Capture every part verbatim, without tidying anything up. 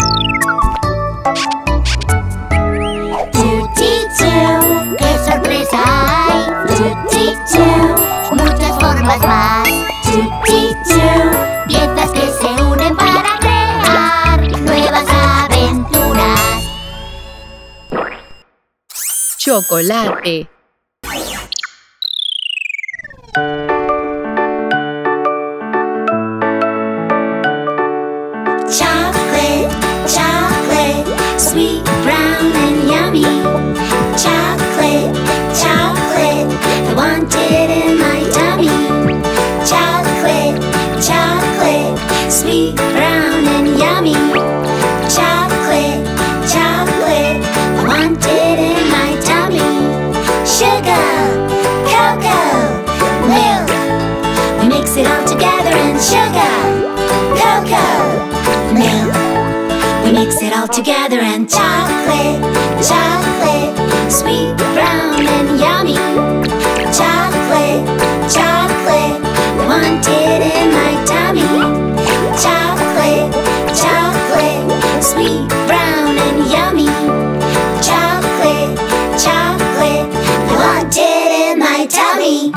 Tutti-Two, qué sorpresa hay. Tutti-Two, muchas formas más. Tutti-Two, piezas que se unen para crear nuevas aventuras. Chocolate. Chocolate, chocolate, sweet, brown and yummy. Chocolate, chocolate, I want it in my tummy. Chocolate, chocolate, sweet, brown and yummy. Chocolate, chocolate, I want it in my tummy. Sugar, cocoa, milk, we mix it all together and sugar, cocoa, milk, we mix it all together and chocolate, chocolate, sweet, brown and yummy. Chocolate, chocolate, I want it in my tummy. Chocolate, chocolate, sweet, brown and yummy. Chocolate, chocolate, I want it in my tummy.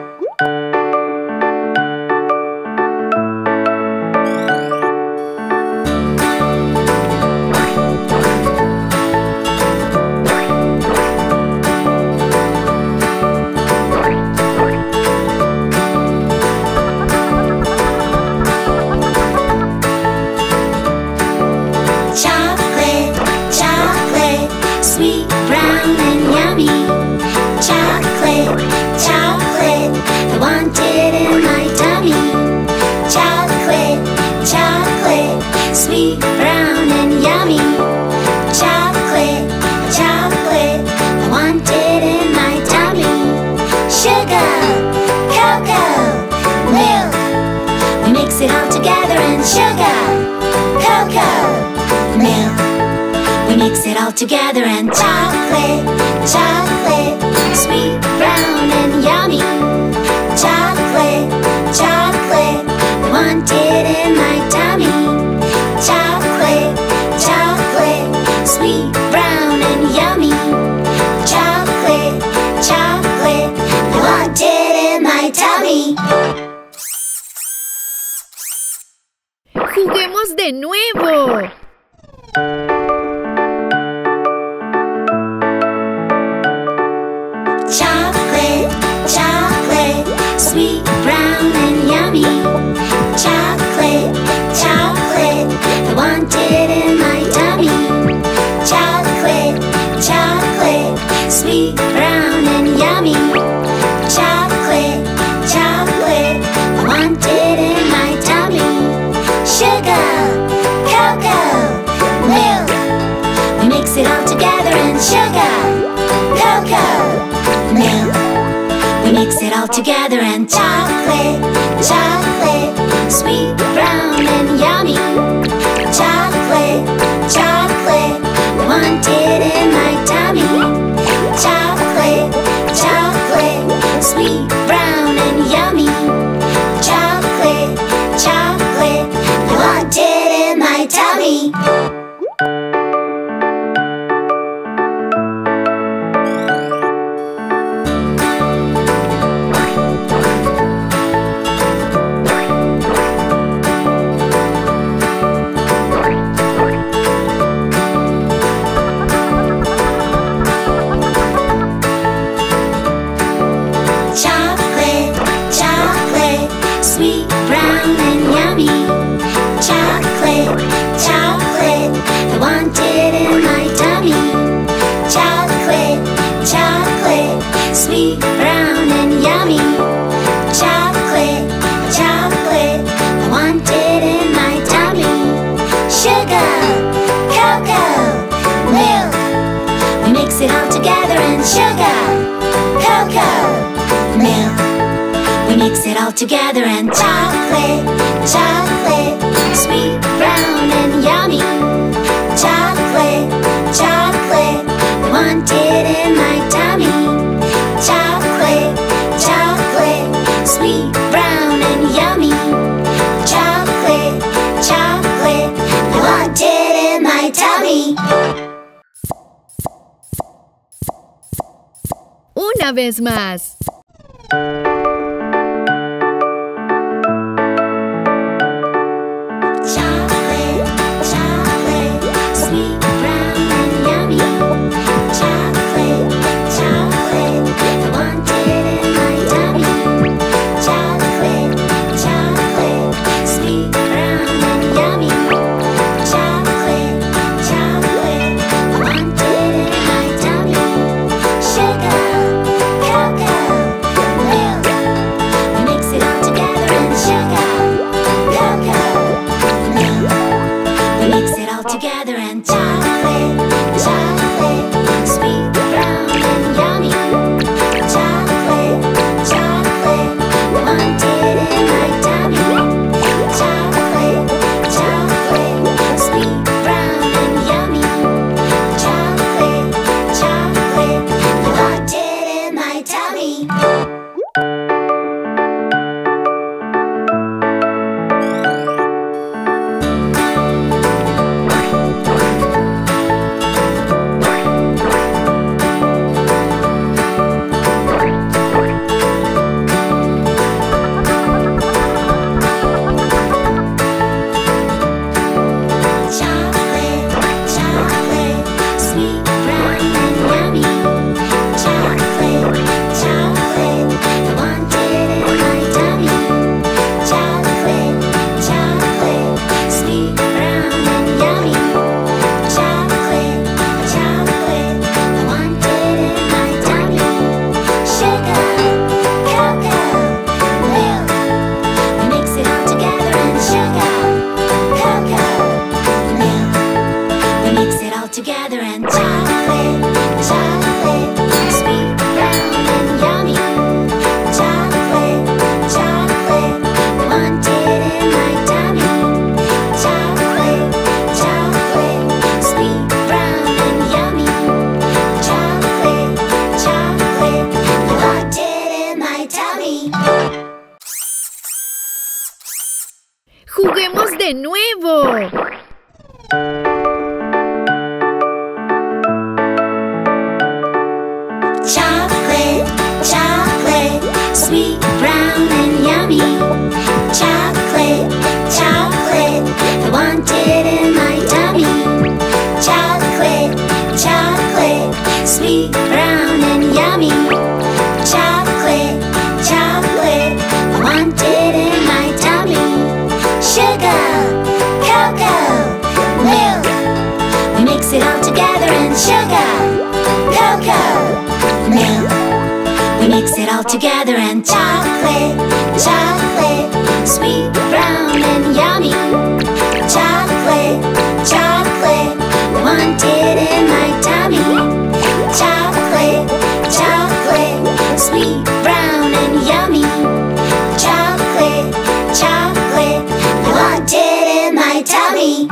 Chocolate, chocolate, sweet, brown and yummy. Chocolate, chocolate, I want it in my tummy. Chocolate, chocolate, sweet, brown and yummy. Chocolate, chocolate, I want it in my tummy. Sugar, cocoa, milk, we mix it all together and sugar, cocoa, milk, we mix it all together and chocolate, chocolate, sweet, brown and yummy. Chocolate, chocolate, I want it in my tummy. Chocolate, chocolate, sweet, brown and yummy. Chocolate, chocolate, I want it in my tummy. ¡Juguemos de nuevo! Chocolate, chocolate, sweet, brown and yummy. Chocolate, chocolate, I want it in my tummy. Chocolate, chocolate, sweet, brown and yummy. Chocolate, chocolate, I want it in my tummy. Sugar, cocoa, milk, we mix it all together and sugar, cocoa, milk, we mix it all together and chocolate, chocolate, sweet, brown and yummy. Chocolate, chocolate, I want it in my tummy. Chocolate, chocolate, sweet, brown and yummy. Chocolate, chocolate, I want it in my tummy. Chocolate, chocolate, sweet, brown and yummy. Chocolate, chocolate, I want it in my tummy. Chocolate, chocolate, sweet, brown and yummy. Chocolate, chocolate, I want it in my tummy. Sugar, cocoa, milk, we mix it all together and sugar, cocoa, milk, we mix it all together and chocolate, chocolate, sweet, brown and yummy. Chocolate, chocolate, I want it in my tummy. Chocolate, chocolate, sweet, brown and yummy. Chocolate, chocolate, I want it in my tummy. Una vez más. Chocolate, chocolate, sweet, brown, and yummy. Chocolate, chocolate, I want it in my tummy. Chocolate, chocolate, sweet, brown, and yummy. Chocolate, chocolate, I want it in my tummy. Sugar, cocoa, milk, we mix it all together and sugar, cocoa, milk, we mix it all together and chocolate, chocolate, sweet, brown, and yummy. Chocolate, chocolate, I want it in my tummy. Chocolate, chocolate, sweet, brown, and yummy. Chocolate, chocolate, I want it in my tummy. Chocolate, chocolate, sweet, brown, and yummy. Chocolate, chocolate, I want it in my tummy. Chocolate, chocolate, sweet, brown, and yummy. Chocolate, chocolate, I want it in my tummy. Sugar, cocoa, milk, we mix it all together and sugar, cocoa, milk, we mix it all together and chocolate, chocolate, sweet, brown, and yummy. Chocolate, chocolate, I want it in my tummy. Chocolate, chocolate, sweet, brown, and yummy. Chocolate, chocolate, I want it in my tummy. ¡Juguemos de nuevo! Chocolate, chocolate, sweet, brown, and yummy. Chocolate, chocolate, I want it in my tummy. Chocolate, chocolate, sweet, brown, and yummy. Chocolate, chocolate, I want it in my tummy. Sugar, cocoa, milk, we mix it all together and sugar, cocoa, milk, we mix it all together and chocolate, chocolate, sweet, brown, and yummy. Chocolate, chocolate, I want it in my tummy. Chocolate, chocolate, sweet, brown, and yummy. Chocolate, chocolate, I want it in my tummy.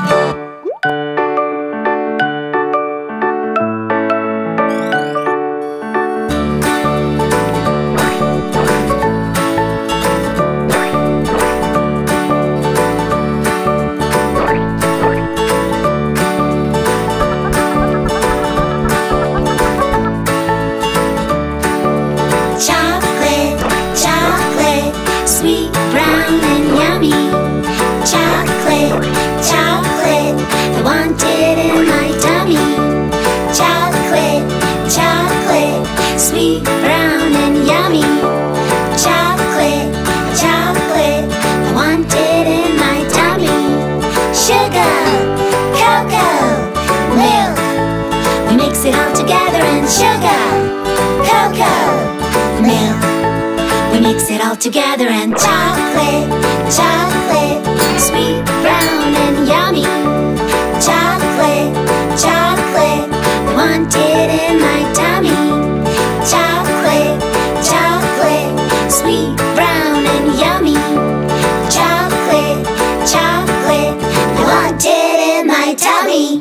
Chocolate, chocolate, sweet, brown, and yummy. Chocolate, chocolate, I want it in my tummy. Chocolate, chocolate, sweet, brown, and yummy. Chocolate, chocolate, I want it in my tummy. Sugar, cocoa, milk, we mix it all together and sugar, cocoa, milk, we mix it all together and chocolate, chocolate, sweet, brown, and yummy. Chocolate, chocolate, I want it in my tummy. Chocolate, chocolate, sweet, brown, and yummy. Chocolate, chocolate, I want it in my tummy.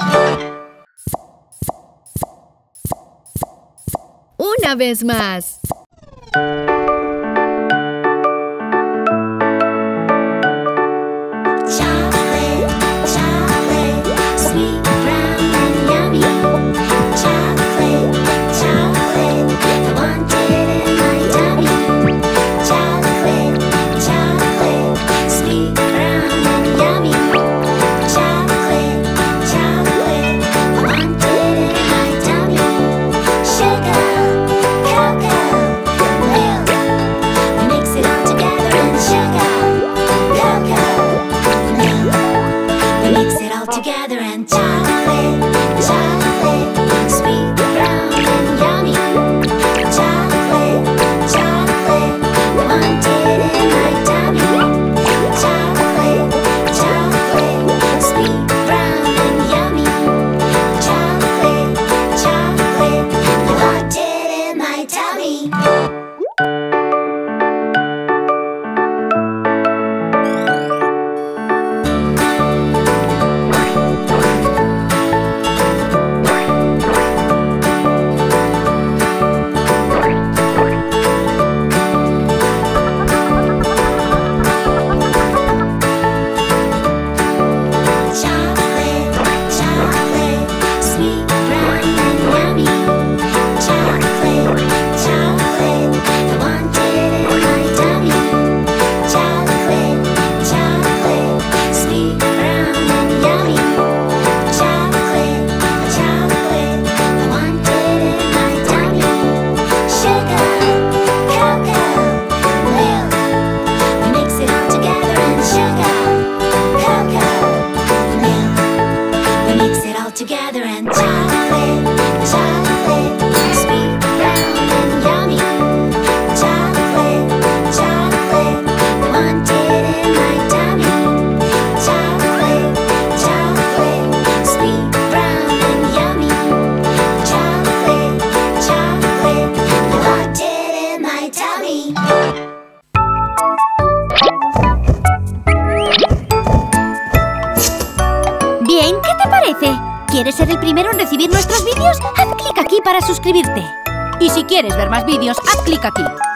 Una vez más. Chocolate, chocolate, sweet, brown, and chocolate, chocolate, sweet, brown and yummy. Chocolate, chocolate, I want it in my tummy. Chocolate, chocolate, sweet, brown and yummy. Chocolate, chocolate, I want it in my tummy. Together and chocolate, chocolate, sweet, brown and yummy. Chocolate, chocolate, I want it in my tummy. Chocolate, chocolate, sweet, brown and yummy. Chocolate, chocolate, I want it in my tummy. Bien, ¿qué te parece? ¿Quieres ser el primero en recibir nuestros vídeos? Haz clic aquí para suscribirte. Y si quieres ver más vídeos, haz clic aquí.